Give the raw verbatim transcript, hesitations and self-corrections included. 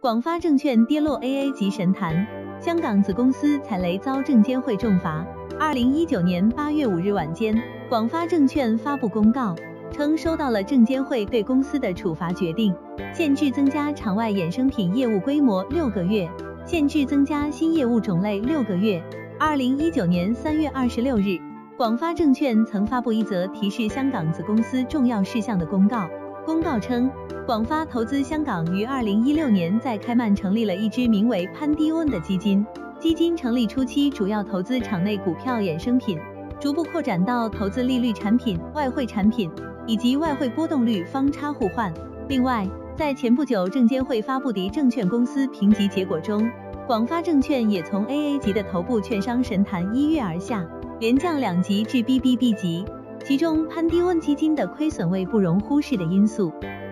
广发证券跌落 A A 级神坛，香港子公司踩雷遭证监会重罚。二零一九年八月五日晚间，广发证券发布公告，称收到了证监会对公司的处罚决定，限制增加场外衍生品业务规模六个月，限制增加新业务种类六个月。二零一九年三月二十六日，广发证券曾发布一则提示香港子公司重要事项的公告。公告称，广发投资香港于二零一六年在开曼成立了一支名为潘迪温的基金，基金成立初期主要投资场内股票衍生品，逐步扩展到投资利率产品、外汇产品以及外汇波动率方差互换。另外，在前不久证监会发布的证券公司评级结果中，广发证券也从 A A 级的头部券商神坛一跃而下，连降两级至 B B B 级。其中潘迪温基金的亏损为不容忽视的因素。